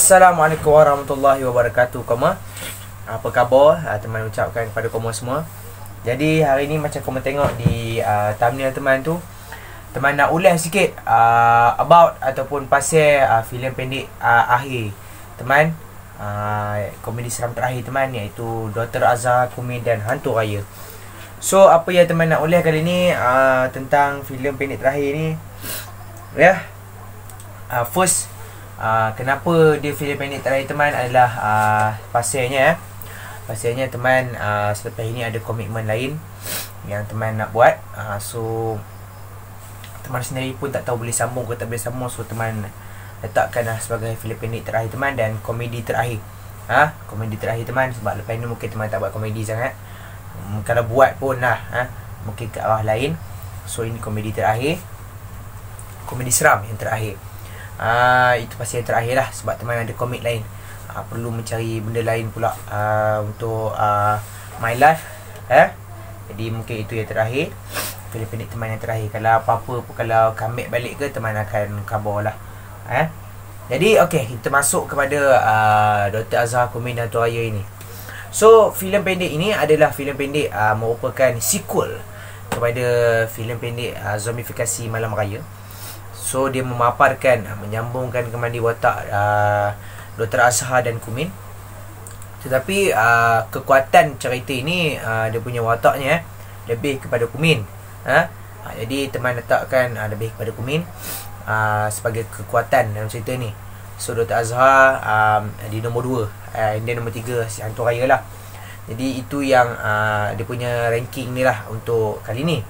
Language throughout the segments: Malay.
Assalamualaikum warahmatullahi wabarakatuh. Apa khabar? Teman ucapkan kepada kamu semua. Jadi hari ni macam kamu tengok di thumbnail teman tu, teman nak ulas sikit about ataupun pasal filem pendek akhir teman, komedi seram terakhir teman, iaitu Dr. Azhar, Kumin dan Hantu Raya. So apa yang teman nak ulas kali ni tentang filem pendek terakhir ni, ya. First, kenapa dia filem pendek terakhir teman adalah pasalnya teman, selepas ini ada komitmen lain yang teman nak buat. So teman sendiri pun tak tahu boleh sambung ke tak boleh sambung. So teman letakkanlah sebagai filem pendek terakhir teman dan komedi terakhir. Komedi terakhir teman, sebab lepas ni mungkin teman tak buat komedi sangat. Kalau buat pun lah mungkin ke arah lain. So ini komedi terakhir, komedi seram yang terakhir. Itu pasti yang terakhir lah, sebab teman ada komit lain, perlu mencari benda lain pula untuk my life. Jadi mungkin itu yang terakhir, filem pendek teman yang terakhir. Kalau apa-apa, kalau comeback balik ke, teman akan khabar lah. Jadi okey, kita masuk kepada Dr. Azhar, Kumin dan Hantu Raya ini. So filem pendek ini adalah filem pendek merupakan sequel kepada filem pendek Zombifikasi Malam Raya. So dia memaparkan, menyambungkan kembali watak Dr. Azhar dan Kumin. Tetapi kekuatan cerita ini, dia punya wataknya lebih kepada Kumin. Jadi teman letakkan lebih kepada Kumin sebagai kekuatan dalam cerita ni. So Dr. Azhar di nombor 2, dia nombor 3 si Hantu Raya lah. Jadi itu yang dia punya ranking ni lah untuk kali ni.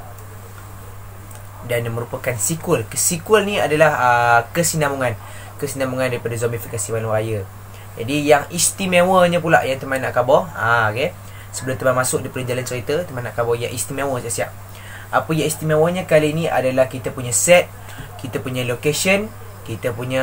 Dan dia merupakan sequel. Sequel ni adalah kesinambungan daripada Zombifikasi Malam Raya. Jadi yang istimewanya pula yang teman nak khabar, okay. Sebelum teman masuk di perjalanan cerita, teman nak khabar yang istimewa siap-siap. Apa yang istimewanya kali ni adalah kita punya set, kita punya location, kita punya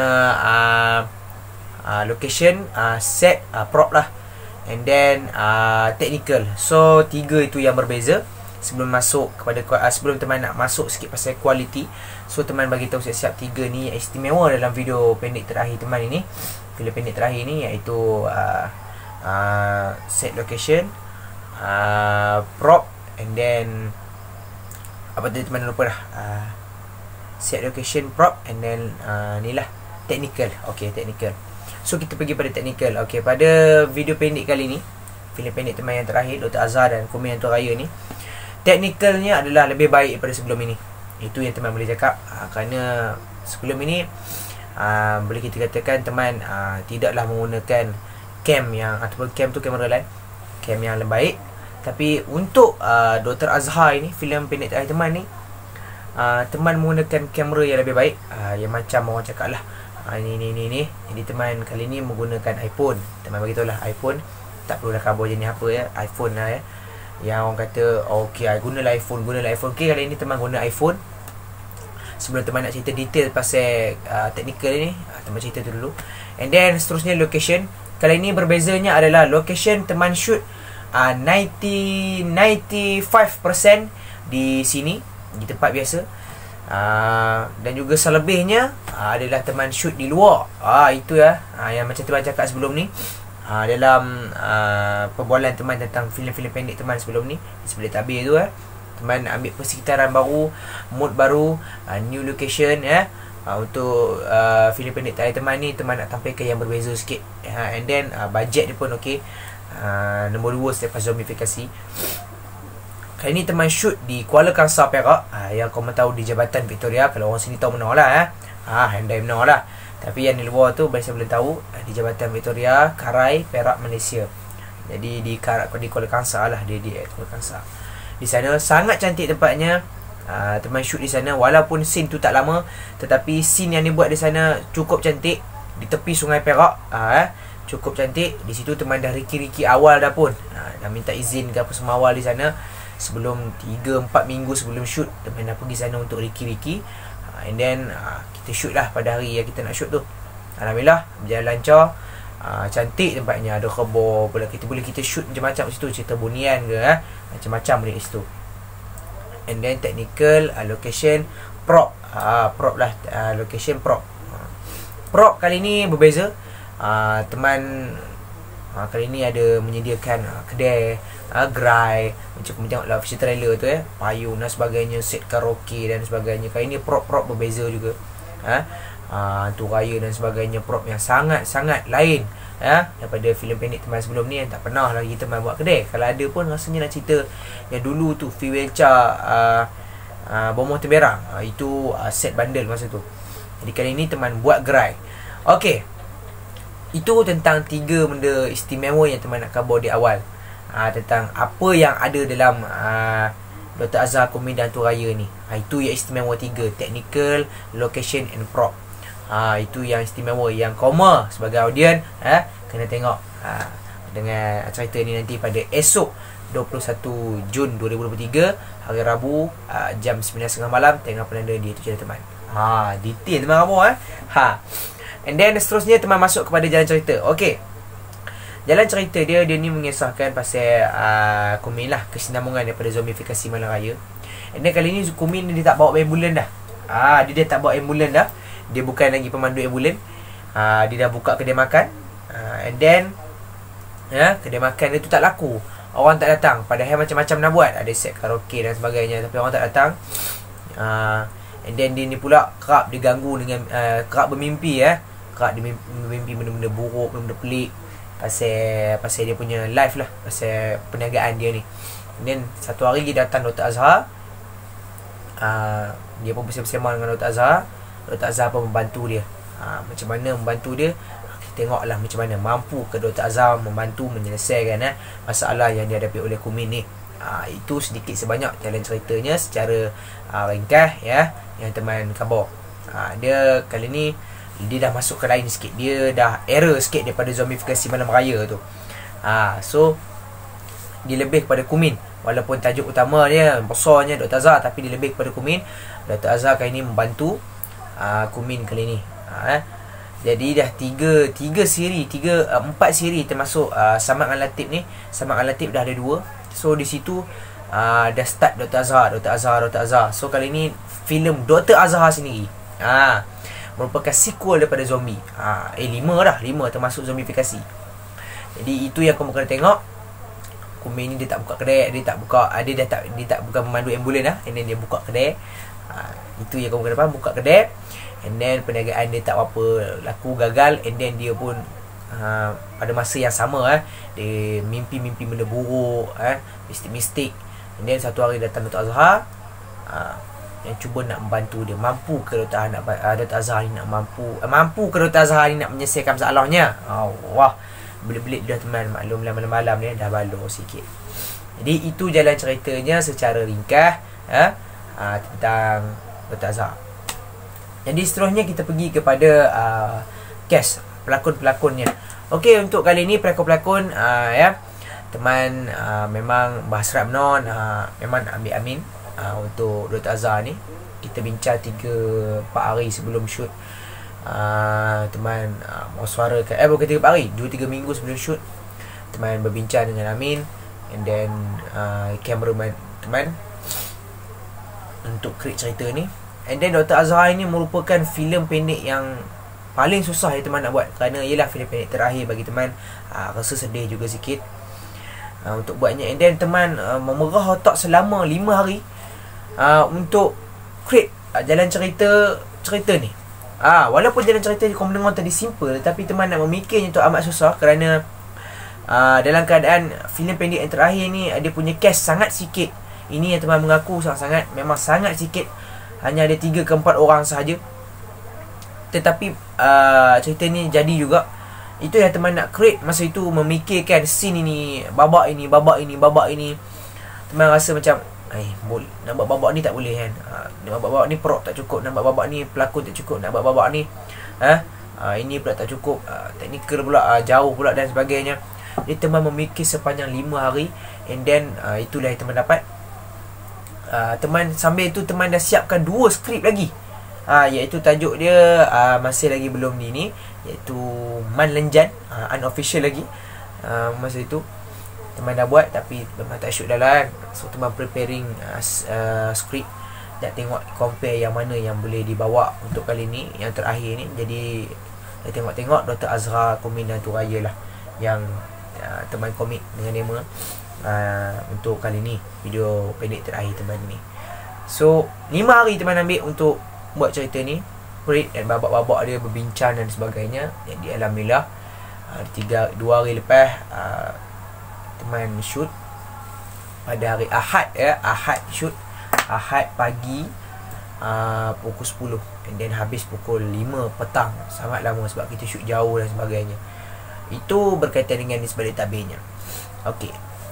location, set, prop lah, and then technical. So 3 itu yang berbeza. Sebelum masuk kepada sebelum teman nak masuk sikit pasal quality, so teman bagi tahu siap-siap 3 ni yang istimewa dalam video pendek terakhir teman ini. Filem pendek terakhir ni iaitu set location, prop, and then apa tadi teman lupa dah, set location, prop, and then ni lah technical. Okey, technical. So kita pergi pada technical. Okey, pada video pendek kali ni, filem pendek teman yang terakhir Dr. Azhar dan Kumin Hantu Raya ni, teknikalnya adalah lebih baik daripada sebelum ini. Itu yang teman boleh cakap. Kerana sebelum ini boleh kita katakan teman tidaklah menggunakan cam yang, ataupun cam tu kamera lain, cam yang lebih baik. Tapi untuk Dr. Azhar ini, filem pendek terakhir teman ni, teman menggunakan kamera yang lebih baik, yang macam orang cakap lah, ni. Jadi teman kali ni menggunakan iPhone. Teman bagi tahu lah iPhone, tak perlu dah khabar jenis apa ya, iPhone lah ya. Yang orang kata okey, gunalah iPhone. Okey, kali ni teman guna iPhone. Sebelum teman nak cerita detail pasal technical ni, teman cerita tu dulu. And then seterusnya location. Kali ni berbezanya adalah location teman shoot 95% di sini, di tempat biasa. Dan juga selebihnya adalah teman shoot di luar. Itu ya, yang macam teman cakap sebelum ni. Dalam perbualan teman tentang filem-filem pendek teman sebelum ni, sebelum tabir tu, teman ambil persekitaran baru, mood baru, new location untuk filem pendek terakhir teman ni, teman nak tampilkan yang berbeza sikit. And then budget dia pun okey, nombor 2 selepas Zombifikasi. Kali ni teman shoot di Kuala Kangsar, Perak, yang korang tahu di Jabatan Victoria. Kalau orang sini tahu mana lah, handai mana lah. Tapi yang di luar tu saya belum tahu, di Jabatan Victoria, Karai, Perak, Malaysia. Jadi di Kuala Kangsar lah, dia di Kuala Kangsar. Di sana sangat cantik tempatnya. Teman shoot di sana, walaupun scene tu tak lama, tetapi scene yang dibuat di sana cukup cantik. Di tepi Sungai Perak, cukup cantik. Di situ teman dah riki-riki awal dah pun, dah minta izin ke apa semua awal di sana. Sebelum 3-4 minggu sebelum shoot, teman dah pergi sana untuk riki-riki. And then kita shoot lah pada hari yang kita nak shoot tu. Alhamdulillah berjalan lancar. Cantik tempatnya, ada kebor pula. Kita boleh shoot macam-macam kat situ, cerita bunian ke, macam-macam boleh kat situ. And then technical, location, prop. Prop lah, location prop. Prop kali ni berbeza. Teman kali ni ada menyediakan kedai gerai, macam kita tengok lah official trailer tu payung dan sebagainya, set karaoke dan sebagainya. Kali ni prop-prop berbeza juga. Tu raya dan sebagainya, prop yang sangat-sangat lain daripada filem pendek teman sebelum ni yang tak pernah lagi teman buat kedai. Kalau ada pun rasanya nak cerita yang dulu tu Fiwelcha Bomoh Temberang, itu set bundle masa tu. Jadi kali ni teman buat gerai. Okey, itu tentang 3 benda istimewa yang teman nak khabar di awal, tentang apa yang ada dalam Dr. Azhar Komedi Hantu Raya ni. Itu yang istimewa 3, technical, location and prop. Itu yang istimewa, yang koma sebagai audien kena tengok dengan cerita ni nanti pada esok 21 Jun 2023 hari Rabu, jam 9.30 malam. Tengok penanda di YouTube channel teman. Detail teman kamu And then seterusnya teman masuk kepada jalan cerita. Okey, jalan cerita dia ni mengisahkan pasal Kumin lah, kesinambungan daripada zombifikasi malam raya. And then kali ni Kumin dia tak bawa ambulan dah. Dia tak bawa ambulan dah. Dia bukan lagi pemandu ambulan. Dia dah buka kedai makan. And then kedai makan dia tu tak laku. Orang tak datang. Padahal macam-macam nak buat. Ada set karaoke dan sebagainya, tapi orang tak datang. And then dia ni pula kerap diganggu dengan kerap bermimpi kerap dia bermimpi benda-benda buruk, benda-benda pelik pasal dia punya life lah, pasal perniagaan dia ni. And then satu hari dia datang Dr. Azhar. Dia pun bersama-sama dengan Dr. Azhar. Dr. Azhar pun membantu dia. Macam mana membantu dia, kita tengoklah macam mana mampu ke Dr. Azhar membantu menyelesaikan masalah yang dihadapi oleh Kumin ni. Itu sedikit sebanyak jalan ceritanya secara ringkas yang teman khabar. Dia kali ni dia dah masuk ke lain sikit. Dia dah error sikit daripada zombifikasi malam raya tu. So dia lebih kepada Kumin. Walaupun tajuk utama dia besarnya Dr. Azhar, tapi dia lebih kepada Kumin. Dr. Azhar kali ni membantu Kumin kali ni. Jadi dah 4 siri termasuk Samad dengan Latif ni. Samad dengan Latif dah ada 2. So di situ dah start Dr. Azhar. So kali ni filem Dr. Azhar sendiri merupakan sequel daripada zombie. 5 termasuk zombifikasi. Jadi itu yang kamu kena tengok. Kumin ni dia tak buka kedai, dia tak bukan memandu ambulan and then dia buka kedai. Itu yang kamu kena faham, buka kedai and then perniagaan dia tak apa laku, gagal. And then dia pun pada masa yang sama dia mimpi benda buruk, mistik. And then satu hari datang Dr. Azhar yang cuba nak membantu dia. Mampu ke Dr. Azhar ni nak mampu ke Dr. Azhar ni nak menyelesaikan masalahnya? Wah, belit-belit dah teman. Maklumlah malam-malam ni dah balur sikit. Jadi itu jalan ceritanya secara ringkas tentang Dr. Azhar. Jadi seterusnya kita pergi kepada cast pelakon-pelakonnya. Okey, untuk kali ni pelakon-pelakon teman memang berhasrat menon, memang ambil amin untuk Dr. Azhar ni. Kita bincang 3-4 hari sebelum shoot. Teman mau suarakan bukan 3-4 hari, 2-3 minggu sebelum shoot teman berbincang dengan Amin and then cameraman teman untuk create cerita ni. And then Dr. Azhar ini merupakan filem pendek yang paling susah yang teman nak buat, kerana ialah filem pendek terakhir bagi teman. Rasa sedih juga sikit untuk buatnya. And then teman memerah otak selama 5 hari untuk create jalan cerita ni. Walaupun jalan cerita ni kau mendengar tadi simple, tapi teman nak memikirnya tu amat susah, kerana dalam keadaan filem pendek yang terakhir ni dia punya cast sangat sikit. Ini yang teman mengaku sangat-sangat, memang sangat sikit. Hanya ada 3 ke 4 orang sahaja. Tetapi cerita ni jadi juga. Itu yang teman nak create masa itu, memikirkan scene ini, babak ini. Teman rasa macam nak buat babak ni tak boleh kan. Nak buat babak ni prop tak cukup, nak buat babak ni pelakon tak cukup, nak buat babak ni ini pula tak cukup, teknikal pula jauh pula dan sebagainya. Jadi teman memikir sepanjang 5 hari. And then itulah yang teman dapat. Teman sambil itu teman dah siapkan 2 skrip lagi, iaitu tajuk dia masih lagi belum ni, iaitu Man Lenjan, unofficial lagi. Masa itu teman dah buat tapi memang tak shoot dah lah kan. So teman preparing skrip, nak tengok compare yang mana yang boleh dibawa untuk kali ni, yang terakhir ni. Jadi tengok-tengok Dr. Azra Komik dan Hantu Raya lah, yang teman komik dengan nama untuk kali ni, video pendek terakhir teman ni. So 5 hari teman ambil untuk buat cerita ni, Perit dan babak-babak dia berbincang dan sebagainya. Jadi alhamdulillah 2 hari lepas teman shoot pada hari Ahad Ahad shoot, Ahad pagi pukul 10, and then habis pukul 5 petang. Sangat lama sebab kita shoot jauh dan sebagainya. Itu berkaitan dengan nisbah tabirnya. Okey.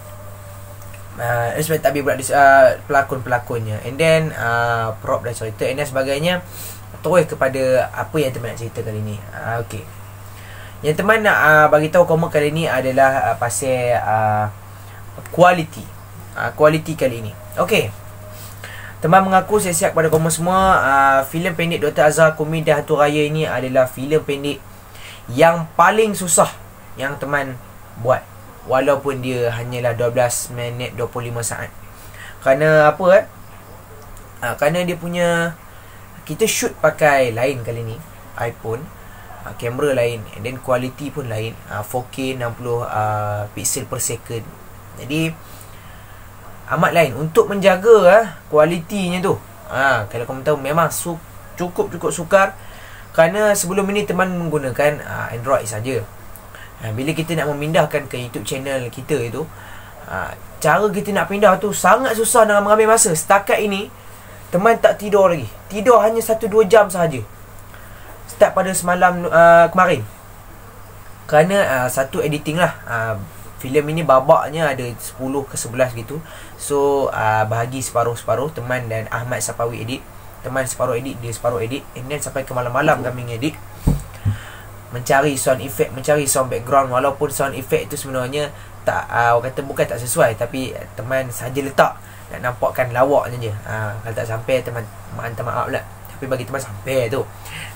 Nisbah tabir pula pelakon-pelakonnya, and then prop dan cerita and then sebagainya. Terus kepada apa yang teman nak cerita kali ni. Okey. Yang teman nak bagi tahu komen kali ni adalah pasal kualiti. Kualiti kali ni. Okey. Teman mengaku siap-siap kepada komen semua, filem pendek Dr. Azra Komik dan Hantu Raya ini adalah filem pendek yang paling susah yang teman buat, walaupun dia hanyalah 12 minit 25 saat. Kerana apa kerana dia punya, kita shoot pakai lain kali ni, iPhone, kamera lain, and then quality pun lain, 4K 60 pixel per second. Jadi amat lain untuk menjaga kualitinya tu. Kalau kamu tahu memang cukup sukar, kerana sebelum ini teman menggunakan Android saja. Bila kita nak memindahkan ke YouTube channel kita itu, cara kita nak pindah tu sangat susah dan mengambil masa. Setakat ini teman tak tidur lagi. Tidur hanya 1-2 jam sahaja. Start pada semalam kemarin. Kerana satu editing lah. Filem ini babaknya ada 10 ke 11 gitu. So bahagi separuh-separuh, teman dan Ahmad Sapawi edit. Teman separuh edit, dia separuh edit, and then sampai ke malam-malam kami edit, mencari sound effect, mencari sound background. Walaupun sound effect itu sebenarnya tak, orang kata bukan tak sesuai, tapi teman saja letak nak nampakkan lawaknya je. Kalau tak sampai, teman minta maaf lah, tapi bagi teman sampai tu.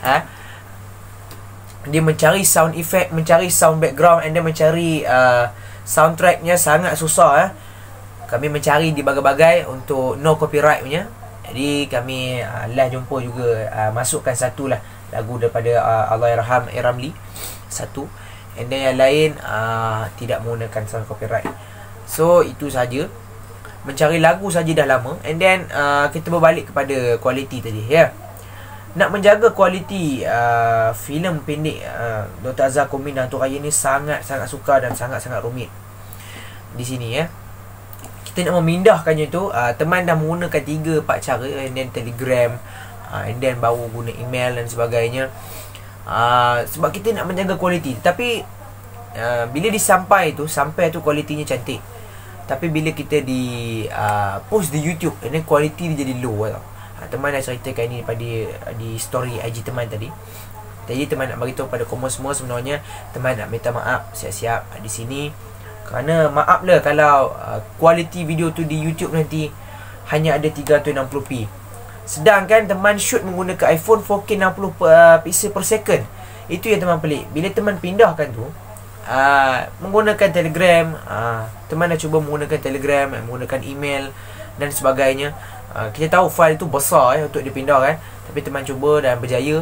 Dia mencari sound effect, mencari sound background, and then mencari soundtracknya sangat susah. Kami mencari di bagai-bagai untuk no copyright punya. Jadi kami lah jumpa juga, masukkan satu lah lagu daripada Allahyarham Ramli, satu, and then yang lain tidak menggunakan sound copyright. So itu saja, mencari lagu saja dah lama. And then kita berbalik kepada kualiti tadi Nak menjaga kualiti filem pendek Dr. Azra Komik dan Hantu Raya ni sangat-sangat sukar dan sangat-sangat rumit di sini. Kita nak memindahkannya tu, teman dah menggunakan 3-4 cara, and then Telegram, and then baru guna email dan sebagainya. Sebab kita nak menjaga kualiti. Tapi bila sampai tu kualitinya cantik. Tapi bila kita post di YouTube, and then kualiti dia jadi low tau. Teman dah ceritakan ini di story IG teman tadi. Jadi teman nak beritahu pada komen semua, sebenarnya teman nak minta maaf siap-siap di sini. Kerana maaf lah kalau kualiti video tu di YouTube nanti hanya ada 360p. Sedangkan teman shoot menggunakan iPhone 4K 60 pixel per second. Itu yang teman pelik. Bila teman pindahkan tu menggunakan Telegram, teman dah cuba menggunakan Telegram, menggunakan email dan sebagainya. Kita tahu file tu besar untuk dipindah kan. Tapi teman cuba dan berjaya,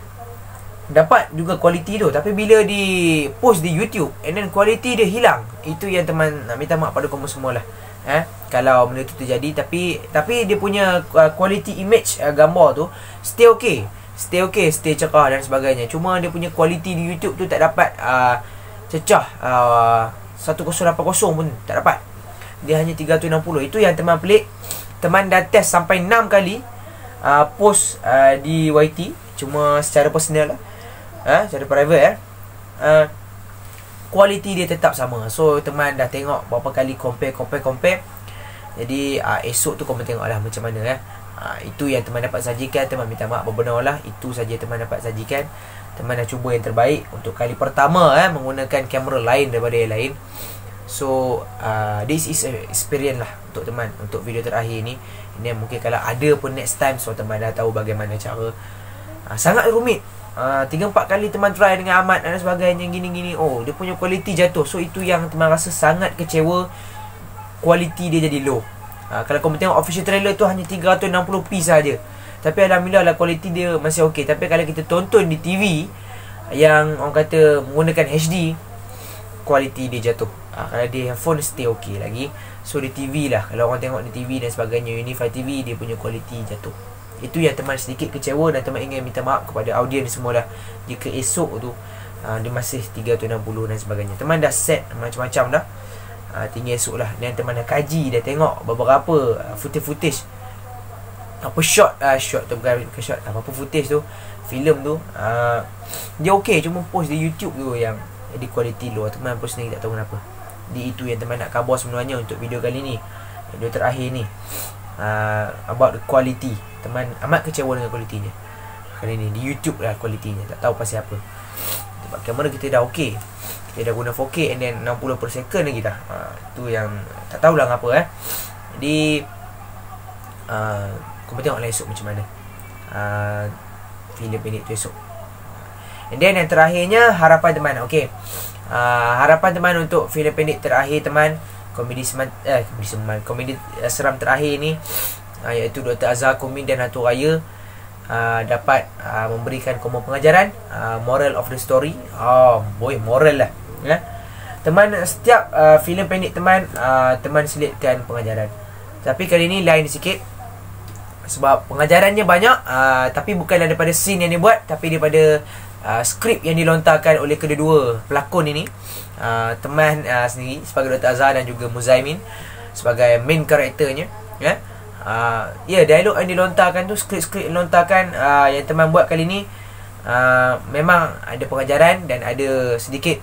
dapat juga kualiti tu. Tapi bila di post di YouTube, and then kualiti dia hilang. Itu yang teman nak minta maaf pada kamu semua lah. Kalau benda tu terjadi. Tapi dia punya kualiti image gambar tu stay okay, stay cerah dan sebagainya. Cuma dia punya kualiti di YouTube tu tak dapat cecah 1080 pun tak dapat. Dia hanya 360. Itu yang teman pelik. Teman dah test sampai 6 kali post di YT, cuma secara personal lah, secara private kualiti dia tetap sama. So teman dah tengok berapa kali compare. Jadi esok tu korang tengok lah macam mana itu yang teman dapat sajikan. Teman minta maaf berbenar lah. Itu saja teman dapat sajikan. Teman dah cuba yang terbaik untuk kali pertama menggunakan kamera lain daripada yang lain. So this is experience lah untuk teman, untuk video terakhir ni. Ini mungkin kalau ada pun next time, so teman dah tahu bagaimana cara. Sangat rumit. 3-4 kali teman try dengan Ahmad dan sebagainya, gini-gini. Oh, dia punya kualiti jatuh. So itu yang teman rasa sangat kecewa, kualiti dia jadi low. Kalau korang tengok official trailer tu hanya 360p saja. Tapi alhamdulillah lah kualiti dia masih okey. Tapi kalau kita tonton di TV, yang orang kata menggunakan HD, kualiti dia jatuh. Kalau dia handphone stay okey lagi. So di TV lah, kalau orang tengok di TV dan sebagainya, Unify TV, dia punya kualiti jatuh. Itu yang teman sedikit kecewa, dan teman ingin minta maaf kepada audiens semua lah, jika esok tu dia masih 360 dan sebagainya. Teman dah set macam-macam dah. Tinggal esok lah, dan teman dah kaji, dah tengok beberapa footage apa shot tu, bukan shot, apa footage tu, filem tu, dia okey, cuma post di YouTube tu yang di kualiti low. Teman pun sendiri tak tahu kenapa. Itu yang teman nak khabar sebenarnya untuk video kali ni, video terakhir ni, about the quality. Teman amat kecewa dengan kualitinya kali ni. Di YouTube lah kualitinya, tak tahu pasal apa. Sebab kamera kita dah okey, kita dah guna 4K and then 60 per second lagi dah. Itu yang tak tahulah ngapa. Jadi kau tengoklah esok macam mana filem pendek tu esok. And then yang terakhirnya, harapan teman. Okey, harapan teman untuk filem pendek terakhir teman, komedi seram terakhir ni, iaitu Dr. Azhar Kumin dan Hantu Raya, dapat memberikan komen pengajaran, moral of the story. Moral lah ya. Teman, setiap filem pendek teman, teman selitkan pengajaran. Tapi kali ni lain sikit, sebab pengajarannya banyak, tapi bukanlah daripada scene yang dia buat, tapi daripada skrip yang dilontarkan oleh kedua-dua pelakon ini. Teman sendiri sebagai Dr. Azhar dan juga Muzaimin sebagai main karakternya ya. Dialog yang dilontarkan tu, skrip-skrip yang dilontarkan, yang teman buat kali ni, memang ada pengajaran dan ada sedikit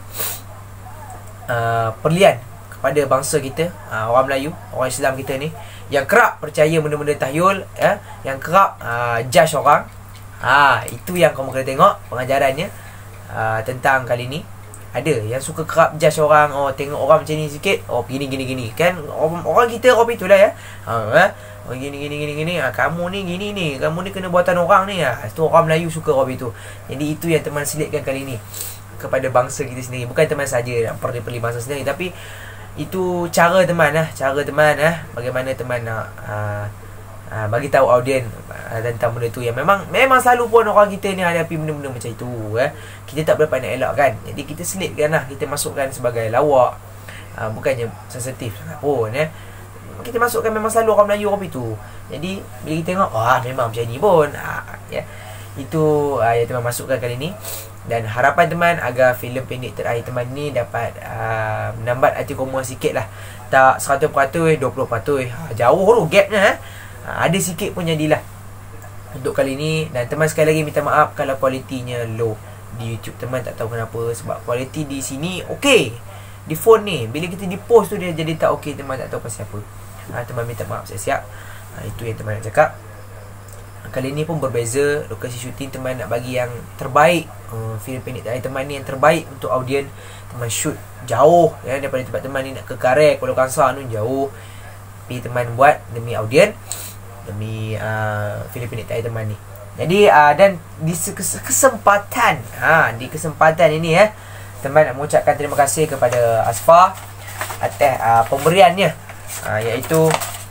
perlian kepada bangsa kita, orang Melayu, orang Islam kita ni, yang kerap percaya benda-benda tahyul ya, yang kerap judge orang. Itu yang kamu kena tengok pengajarannya tentang kali ni. Ada yang suka kerap judge orang, tengok orang macam ni sikit, gini kan, orang kita orang itulah ya. Gini, kamu ni gini ni, kamu ni kena buatan orang ni. Itu orang Melayu suka orang itu. Jadi itu yang teman selitkan kali ni kepada bangsa kita sendiri. Bukan teman saja nak perli bangsa sendiri, tapi itu cara teman bagaimana teman nak bagi tahu audien tentang benda tu, yang memang selalu pun orang kita ni hadapi benda-benda macam itu. Kita tak boleh pandai elakkan. Jadi kita selitkan lah, kita masukkan sebagai lawak, bukannya sensitif sangat pun kita masukkan memang selalu orang Melayu orang itu. Jadi bila kita tengok, memang macam ni pun, itu yang teman masukkan kali ni. Dan harapan teman agar filem pendek terakhir teman ni dapat menambat hati korang sikit lah. Tak 100%, 20%, jauh tu gapnya. Ada sikit pun jadilah untuk kali ni. Dan teman sekali lagi minta maaf kalau kualitinya low di YouTube. Teman tak tahu kenapa, sebab kualiti di sini okey, di phone ni bila kita di post tu dia jadi tak okey. Teman tak tahu pasal apa. Teman minta maaf siap-siap. Itu yang teman nak cakap. Kali ni pun berbeza, lokasi syuting teman nak bagi yang terbaik. Filem pendek terakhir teman ni yang terbaik untuk audien. Teman shoot jauh daripada tempat teman ni nak ke Karek, Kuala Kangsar tu jauh. Tapi teman buat demi audien, demi filem pendek terakhir teman ni. Jadi dan di kesempatan di kesempatan ini teman nak mengucapkan terima kasih kepada Asfar atas pemberiannya, iaitu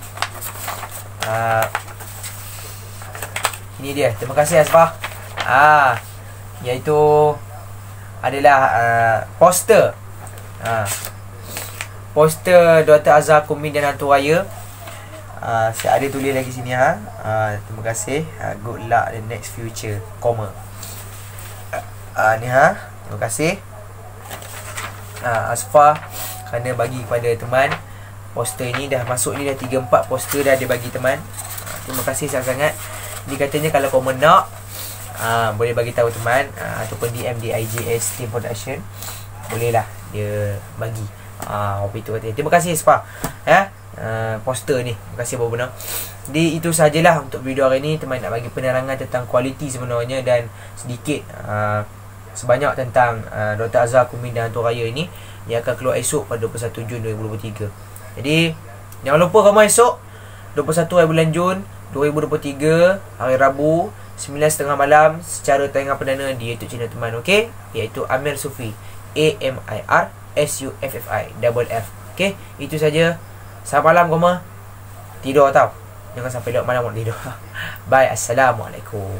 ini dia. Terima kasih Asfar. Iaitu adalah poster poster Dr. Azhar Kumin dan Hantu Raya. Saya ada tulis lagi sini terima kasih, good luck the next future, ni terima kasih Asfar kerana bagi kepada teman poster ini. Dah masuk ni dah 3-4 poster dah dia bagi teman. Terima kasih sangat-sangat. Dia katanya kalau korang nak boleh bagi tahu teman, ataupun DM di IGS Team Production, bolehlah dia bagi. Itu katanya. Terima kasih Spa poster ni. Terima kasih benar-benar. Jadi itu sajalah untuk video hari ni. Teman nak bagi penerangan tentang kualiti sebenarnya, dan sedikit sebanyak tentang Dr. Azhar Kumin dan Hantu Raya ini, yang akan keluar esok pada 21 Jun 2023. Jadi jangan lupa kamu esok 21 hari bulan Jun 2023, hari Rabu 9.30 malam, secara tayangan perdana di YouTube channel teman, okey, iaitu Amir Sufi, AMIRSUFFI double F. Okey, itu saja. Selamat malam kamu. Tidur tau. Jangan sampai lewat malam tidur. Bye. Assalamualaikum.